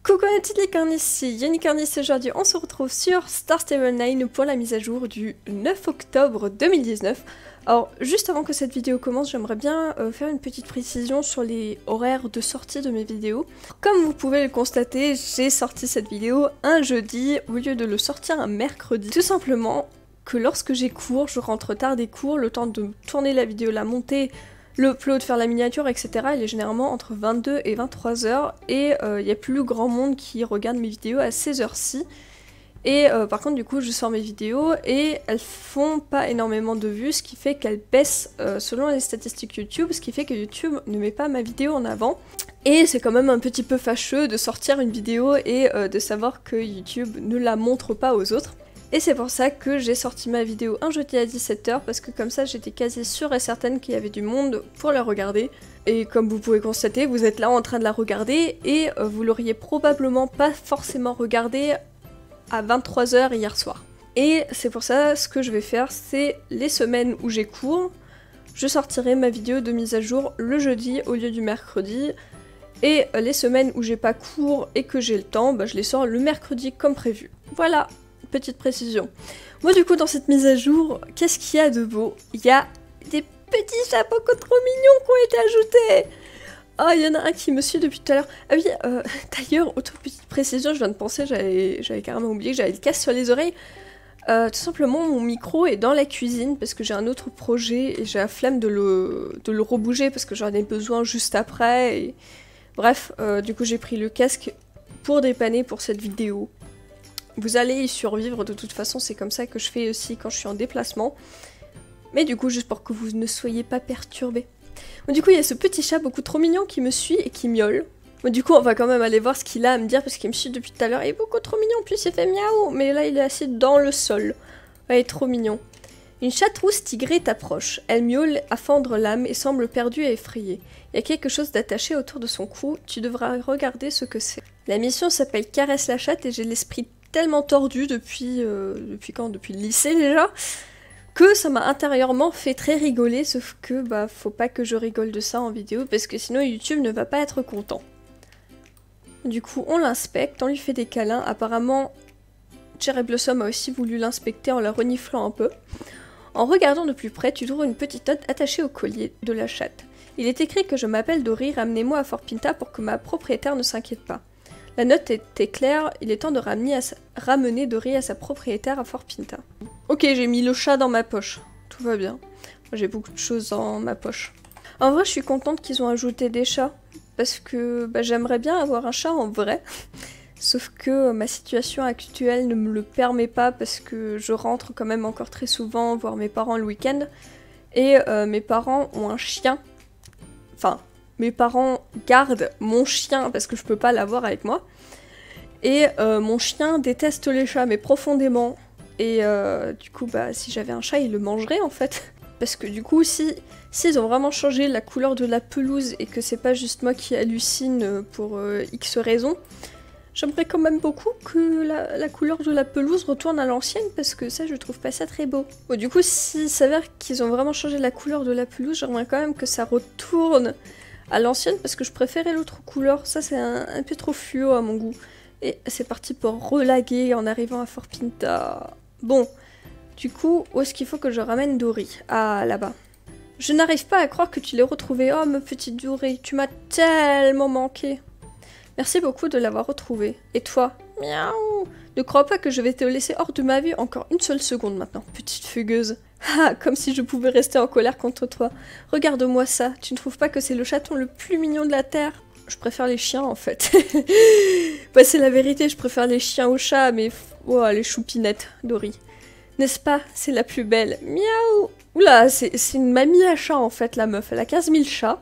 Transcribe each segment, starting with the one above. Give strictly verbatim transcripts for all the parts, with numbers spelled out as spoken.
Coucou les petites licornes, ici Unicornis. Aujourd'hui on se retrouve sur Star Stable neuf pour la mise à jour du neuf octobre deux mille dix-neuf. Alors juste avant que cette vidéo commence, j'aimerais bien euh, faire une petite précision sur les horaires de sortie de mes vidéos. Comme vous pouvez le constater, j'ai sorti cette vidéo un jeudi au lieu de le sortir un mercredi. Tout simplement que lorsque j'ai cours, je rentre tard des cours, le temps de tourner la vidéo, la monter, l'upload, faire la miniature, et cetera. Il est généralement entre vingt-deux et vingt-trois heures et il euh, y a plus grand monde qui regarde mes vidéos à ces heures-ci. Et euh, par contre du coup je sors mes vidéos et elles font pas énormément de vues, ce qui fait qu'elles baissent euh, selon les statistiques YouTube, ce qui fait que YouTube ne met pas ma vidéo en avant. Et c'est quand même un petit peu fâcheux de sortir une vidéo et euh, de savoir que YouTube ne la montre pas aux autres. Et c'est pour ça que j'ai sorti ma vidéo un jeudi à dix-sept heures, parce que comme ça j'étais quasi sûre et certaine qu'il y avait du monde pour la regarder. Et comme vous pouvez constater, vous êtes là en train de la regarder et euh, vous l'auriez probablement pas forcément regardée à vingt-trois heures hier soir. Et c'est pour ça, ce que je vais faire, c'est les semaines où j'ai cours, je sortirai ma vidéo de mise à jour le jeudi au lieu du mercredi. Et les semaines où j'ai pas cours et que j'ai le temps, bah, je les sors le mercredi comme prévu. Voilà, petite précision. Moi du coup dans cette mise à jour, qu'est-ce qu'il y a de beau? Il y a des petits chapeaux trop mignons qui ont été ajoutés. Ah, il y en a un qui me suit depuis tout à l'heure. Ah oui, euh, d'ailleurs, autre petite précision, je viens de penser, j'avais carrément oublié que j'avais le casque sur les oreilles. Euh, tout simplement, mon micro est dans la cuisine parce que j'ai un autre projet et j'ai la flemme de le, de le rebouger parce que j'en ai besoin juste après. Et... Bref, euh, du coup j'ai pris le casque pour dépanner pour cette vidéo. Vous allez y survivre de toute façon, c'est comme ça que je fais aussi quand je suis en déplacement. Mais du coup, juste pour que vous ne soyez pas perturbés. Bon, du coup, il y a ce petit chat beaucoup trop mignon qui me suit et qui miaule. Bon, du coup, on va quand même aller voir ce qu'il a à me dire parce qu'il me suit depuis tout à l'heure. Il est beaucoup trop mignon, puis il fait miaou. Mais là, il est assis dans le sol. Ouais, il est trop mignon. Une chatte rousse tigrée t'approche. Elle miaule à fendre l'âme et semble perdue et effrayée. Il y a quelque chose d'attaché autour de son cou. Tu devras regarder ce que c'est. La mission s'appelle Caresse la chatte et j'ai l'esprit tellement tordu depuis... Euh, depuis quand? Depuis le lycée déjà, que ça m'a intérieurement fait très rigoler, sauf que bah faut pas que je rigole de ça en vidéo parce que sinon YouTube ne va pas être content. Du coup on l'inspecte, on lui fait des câlins. Apparemment Cherry Blossom a aussi voulu l'inspecter en la reniflant un peu. En regardant de plus près, tu trouves une petite note attachée au collier de la chatte. Il est écrit que je m'appelle Dory, ramenez-moi à Fort Pinta pour que ma propriétaire ne s'inquiète pas. La note était claire, il est temps de ramener, à sa... ramener Dory à sa propriétaire à Fort Pinta. Ok, j'ai mis le chat dans ma poche. Tout va bien. J'ai beaucoup de choses dans ma poche. En vrai, je suis contente qu'ils ont ajouté des chats. Parce que bah, j'aimerais bien avoir un chat en vrai. Sauf que ma situation actuelle ne me le permet pas parce que je rentre quand même encore très souvent voir mes parents le week-end. Et euh, mes parents ont un chien. Enfin, mes parents gardent mon chien parce que je peux pas l'avoir avec moi. Et euh, mon chien déteste les chats, mais profondément. Et euh, du coup, bah, si j'avais un chat, il le mangerait en fait. Parce que du coup, si s'ils ont vraiment changé la couleur de la pelouse et que c'est pas juste moi qui hallucine pour euh, X raisons, j'aimerais quand même beaucoup que la, la couleur de la pelouse retourne à l'ancienne parce que ça, je trouve pas ça très beau. Bon, du coup, s'il s'avère qu'ils ont vraiment changé la couleur de la pelouse, j'aimerais quand même que ça retourne à l'ancienne parce que je préférais l'autre couleur. Ça, c'est un, un peu trop fluo à mon goût. Et c'est parti pour relaguer en arrivant à Fort Pinta. Bon, du coup, où est-ce qu'il faut que je ramène Dory? Ah, là-bas. Je n'arrive pas à croire que tu l'aies retrouvée. Oh, ma petite Dory, tu m'as tellement manqué. Merci beaucoup de l'avoir retrouvée. Et toi? Miaou! Ne crois pas que je vais te laisser hors de ma vue encore une seule seconde maintenant, petite fugueuse. Ah, comme si je pouvais rester en colère contre toi. Regarde-moi ça, tu ne trouves pas que c'est le chaton le plus mignon de la Terre? Je préfère les chiens en fait. Bah c'est la vérité, je préfère les chiens aux chats, mais... Oh, les choupinettes, Dory. N'est-ce pas? C'est la plus belle. Miaou! Oula, c'est une mamie à chat en fait, la meuf. Elle a quinze mille chats.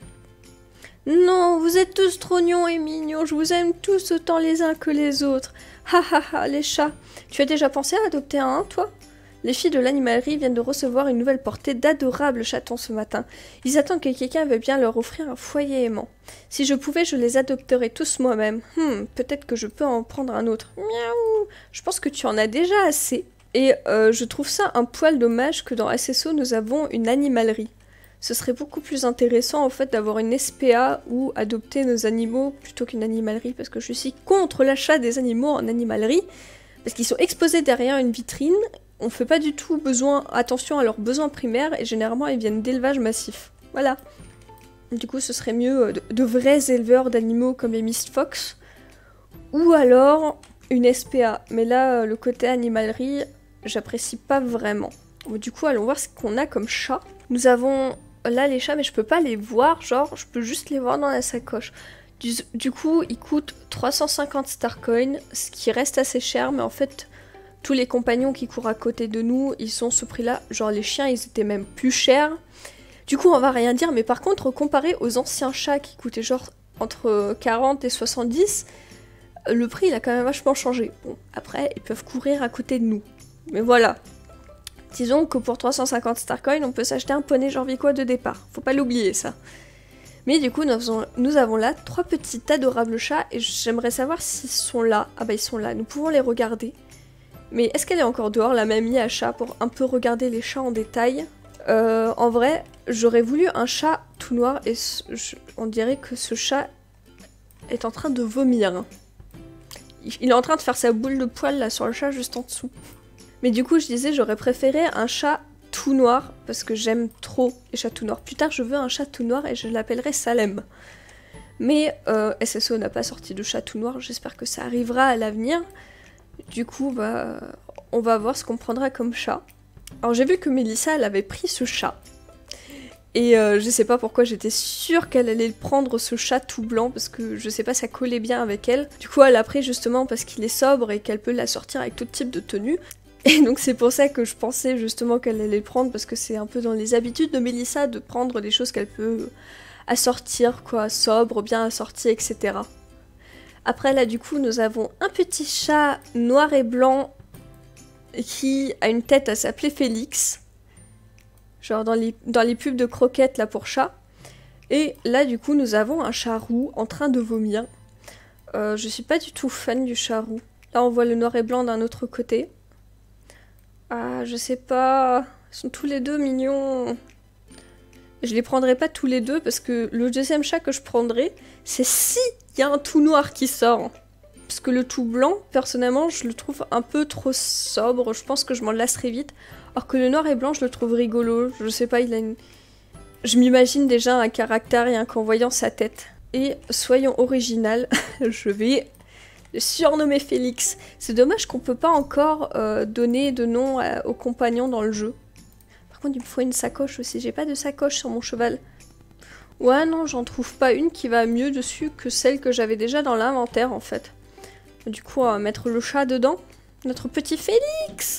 Non, vous êtes tous trop mignons et mignons. Je vous aime tous autant les uns que les autres. Ha ha ha, les chats. Tu as déjà pensé à adopter un, toi? Les filles de l'animalerie viennent de recevoir une nouvelle portée d'adorables chatons ce matin. Ils attendent que quelqu'un veuille bien leur offrir un foyer aimant. Si je pouvais, je les adopterais tous moi-même. Hmm, peut-être que je peux en prendre un autre. Miaou! Je pense que tu en as déjà assez. Et euh, je trouve ça un poil dommage que dans S S O, nous avons une animalerie. ce serait beaucoup plus intéressant en fait d'avoir une S P A ou adopter nos animaux plutôt qu'une animalerie, parce que je suis contre l'achat des animaux en animalerie, parce qu'ils sont exposés derrière une vitrine, on fait pas du tout besoin, attention à leurs besoins primaires, et généralement ils viennent d'élevage massif. Voilà. Du coup ce serait mieux de, de vrais éleveurs d'animaux comme les Miss Fox, ou alors une S P A, mais là le côté animalerie, j'apprécie pas vraiment. Bon, du coup allons voir ce qu'on a comme chat. Nous avons là les chats, mais je peux pas les voir, genre je peux juste les voir dans la sacoche. Du, du coup ils coûtent trois cent cinquante star coins, ce qui reste assez cher, mais en fait tous les compagnons qui courent à côté de nous, ils sont ce prix là, genre les chiens ils étaient même plus chers. Du coup on va rien dire, mais par contre comparé aux anciens chats qui coûtaient genre entre quarante et soixante-dix, le prix il a quand même vachement changé. Bon après ils peuvent courir à côté de nous, mais voilà. Disons que pour trois cent cinquante star coins, on peut s'acheter un poney Jorviquois de départ. Faut pas l'oublier, ça. Mais du coup, nous avons, nous avons là trois petits adorables chats et j'aimerais savoir s'ils sont là. Ah bah ils sont là, nous pouvons les regarder. Mais est-ce qu'elle est encore dehors, la mamie à chat, pour un peu regarder les chats en détail? euh, En vrai, j'aurais voulu un chat tout noir et je, on dirait que ce chat est en train de vomir. Il est en train de faire sa boule de poil là sur le chat juste en dessous. Mais du coup, je disais, j'aurais préféré un chat tout noir, parce que j'aime trop les chats tout noirs. Plus tard, je veux un chat tout noir et je l'appellerai Salem. Mais euh, S S O n'a pas sorti de chat tout noir, j'espère que ça arrivera à l'avenir. Du coup, bah, on va voir ce qu'on prendra comme chat. Alors j'ai vu que Mélissa, elle avait pris ce chat. Et euh, je sais pas pourquoi, j'étais sûre qu'elle allait prendre ce chat tout blanc, parce que je sais pas, ça collait bien avec elle. Du coup, elle l'a pris justement parce qu'il est sobre et qu'elle peut la sortir avec tout type de tenue. Et donc c'est pour ça que je pensais justement qu'elle allait le prendre, parce que c'est un peu dans les habitudes de Mélissa de prendre des choses qu'elle peut assortir, quoi, sobre, bien assorties, et cetera. Après là du coup nous avons un petit chat noir et blanc qui a une tête à s'appeler Félix. Genre dans les, dans les pubs de croquettes là pour chat. Et là du coup nous avons un chat roux en train de vomir. Euh, je suis pas du tout fan du chat roux. Là on voit le noir et blanc d'un autre côté. Ah, je sais pas. Ils sont tous les deux mignons. Je les prendrai pas tous les deux parce que le deuxième chat que je prendrai, c'est si il y a un tout noir qui sort. Parce que le tout blanc, personnellement, je le trouve un peu trop sobre. Je pense que je m'en lasserai vite. Alors que le noir et blanc, je le trouve rigolo. Je sais pas, il a une... Je m'imagine déjà un caractère rien qu'en voyant sa tête. Et soyons original, je vais... surnommé Félix. C'est dommage qu'on peut pas encore euh, donner de nom à, aux compagnons dans le jeu. Par contre, il me faut une sacoche aussi. J'ai pas de sacoche sur mon cheval. Ouais, non, j'en trouve pas une qui va mieux dessus que celle que j'avais déjà dans l'inventaire, en fait. Du coup, on va mettre le chat dedans. Notre petit Félix!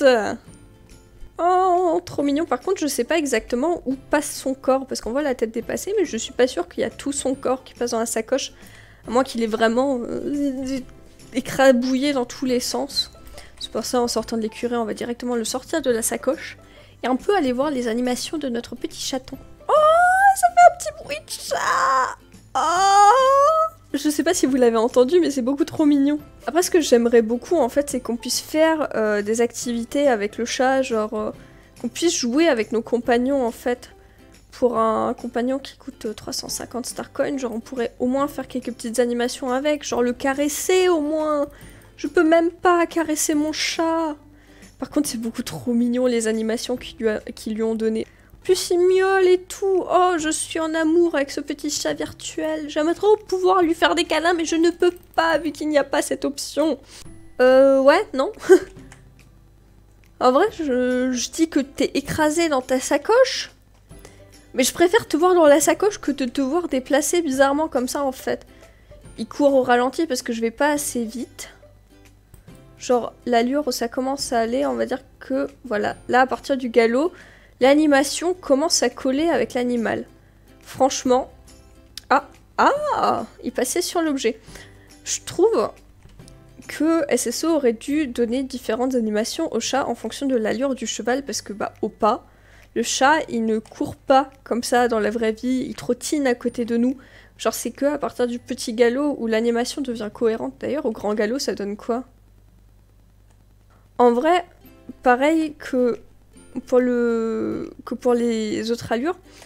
Oh, trop mignon. Par contre, je sais pas exactement où passe son corps, parce qu'on voit la tête dépassée, mais je suis pas sûre qu'il y a tout son corps qui passe dans la sacoche. À moins qu'il ait vraiment... Euh, écrabouillé dans tous les sens. C'est pour ça, en sortant de l'écurie, on va directement le sortir de la sacoche. Et on peut aller voir les animations de notre petit chaton. Oh, ça fait un petit bruit de chat. Oh, je sais pas si vous l'avez entendu, mais c'est beaucoup trop mignon. Après, ce que j'aimerais beaucoup, en fait, c'est qu'on puisse faire euh, des activités avec le chat, genre... Euh, qu'on puisse jouer avec nos compagnons, en fait. Pour un compagnon qui coûte trois cent cinquante star coins, genre on pourrait au moins faire quelques petites animations avec, genre le caresser au moins. Je peux même pas caresser mon chat. Par contre c'est beaucoup trop mignon les animations qu'ils lui, a... qu'ils lui ont données. En plus il miaule et tout. Oh, je suis en amour avec ce petit chat virtuel. J'aimerais trop pouvoir lui faire des câlins, mais je ne peux pas vu qu'il n'y a pas cette option. Euh ouais, non. En vrai, je, je dis que t'es écrasé dans ta sacoche. Mais je préfère te voir dans la sacoche que de te voir déplacer bizarrement comme ça en fait. Il court au ralenti parce que je vais pas assez vite. Genre l'allure où ça commence à aller, on va dire que voilà, là à partir du galop, l'animation commence à coller avec l'animal. Franchement, ah, ah, il passait sur l'objet. Je trouve que S S O aurait dû donner différentes animations au chat en fonction de l'allure du cheval parce que bah au pas, le chat, il ne court pas comme ça dans la vraie vie, il trottine à côté de nous. Genre c'est que à partir du petit galop où l'animation devient cohérente. D'ailleurs, au grand galop, ça donne quoi? En vrai, pareil que pour, le... que pour les autres allures,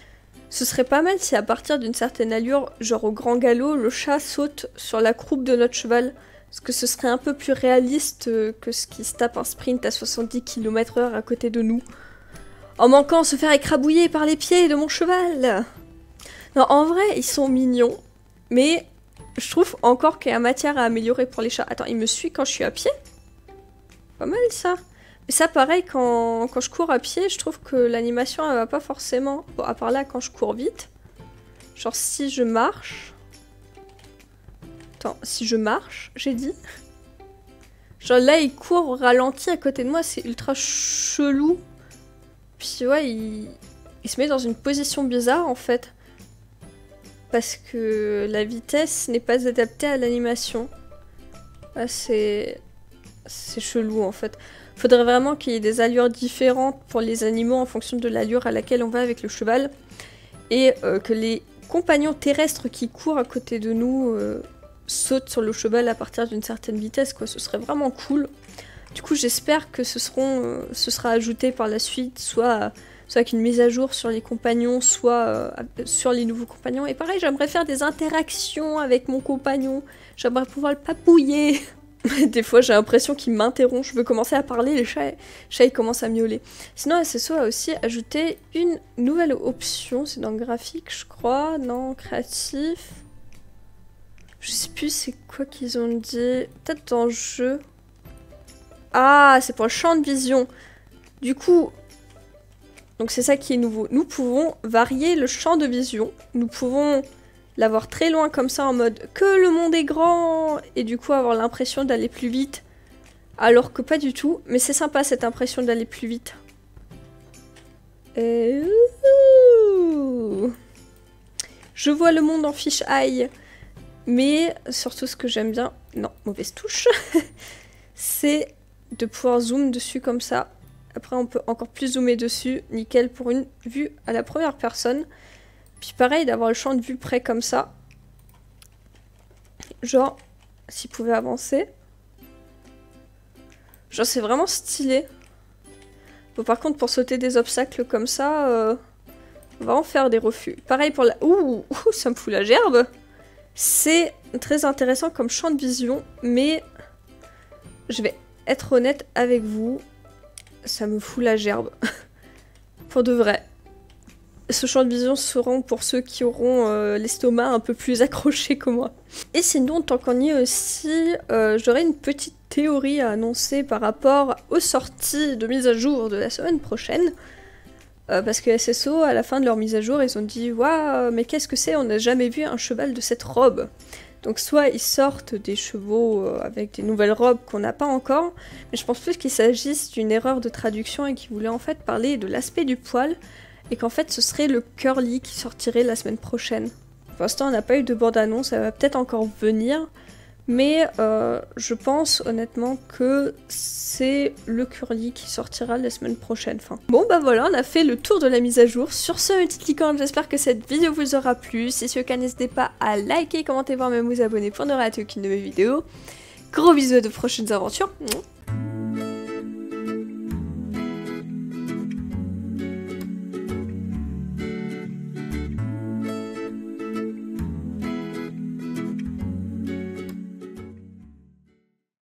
Ce serait pas mal si à partir d'une certaine allure, genre au grand galop, le chat saute sur la croupe de notre cheval. Parce que ce serait un peu plus réaliste que ce qui se tape un sprint à soixante-dix kilomètres heure à côté de nous. En manquant se faire écrabouiller par les pieds de mon cheval. Non, en vrai, ils sont mignons. Mais je trouve encore qu'il y a matière à améliorer pour les chats. Attends, il me suit quand je suis à pied? Pas mal ça. Mais ça, pareil, quand, quand je cours à pied, je trouve que l'animation, elle va pas forcément... Bon, à part là, quand je cours vite. Genre, si je marche... Attends, si je marche, j'ai dit. Genre là, il court au ralenti à côté de moi, c'est ultra chelou. Puis ouais, il... il se met dans une position bizarre en fait. Parce que la vitesse n'est pas adaptée à l'animation. Ah, c'est... c'est chelou en fait. Faudrait vraiment qu'il y ait des allures différentes pour les animaux en fonction de l'allure à laquelle on va avec le cheval. Et euh, que les compagnons terrestres qui courent à côté de nous... Euh, saute sur le cheval à partir d'une certaine vitesse, quoi. Ce serait vraiment cool. Du coup, j'espère que ce, seront, euh, ce sera ajouté par la suite, soit, soit avec une mise à jour sur les compagnons, soit euh, sur les nouveaux compagnons. Et pareil, j'aimerais faire des interactions avec mon compagnon. J'aimerais pouvoir le papouiller. Des fois, j'ai l'impression qu'il m'interrompt. Je veux commencer à parler, le chat, le chat il commence à miauler. Sinon, S S O a aussi ajouté une nouvelle option. C'est dans graphique, je crois. Non, créatif... Je sais plus c'est quoi qu'ils ont dit. Peut-être dans jeu. Ah, c'est pour le champ de vision. Du coup, donc c'est ça qui est nouveau. Nous pouvons varier le champ de vision. Nous pouvons l'avoir très loin comme ça en mode que le monde est grand. Et du coup avoir l'impression d'aller plus vite. Alors que pas du tout. Mais c'est sympa cette impression d'aller plus vite. Et... Je vois le monde en fish-eye. Mais surtout ce que j'aime bien, non, mauvaise touche, c'est de pouvoir zoom dessus comme ça. Après on peut encore plus zoomer dessus, nickel pour une vue à la première personne. Puis pareil d'avoir le champ de vue près comme ça. Genre, s'il pouvait avancer. Genre c'est vraiment stylé. Bon par contre pour sauter des obstacles comme ça, euh, on va en faire des refus. Pareil pour la... Ouh, ouh ça me fout la gerbe. C'est très intéressant comme champ de vision, mais je vais être honnête avec vous, ça me fout la gerbe. Pour de vrai. Ce champ de vision seront pour ceux qui auront euh, l'estomac un peu plus accroché que moi. Et sinon, tant qu'on y est aussi, euh, j'aurais une petite théorie à annoncer par rapport aux sorties de mise à jour de la semaine prochaine. Euh, parce que S S O, à la fin de leur mise à jour, ils ont dit « Waouh, mais qu'est-ce que c'est? On n'a jamais vu un cheval de cette robe !» Donc soit ils sortent des chevaux euh, avec des nouvelles robes qu'on n'a pas encore, mais je pense plus qu'il s'agisse d'une erreur de traduction et qu'ils voulaient en fait parler de l'aspect du poil, et qu'en fait ce serait le curly qui sortirait la semaine prochaine. Pour l'instant on n'a pas eu de bande-annonce, ça va peut-être encore venir, mais euh, je pense honnêtement que c'est le curly qui sortira la semaine prochaine. Enfin, bon bah voilà, on a fait le tour de la mise à jour. Sur ce, une petite licorne, j'espère que cette vidéo vous aura plu. Si c'est le cas, n'hésitez pas à liker, commenter, voire même vous abonner pour ne rater aucune de mes vidéos. Gros bisous à de prochaines aventures.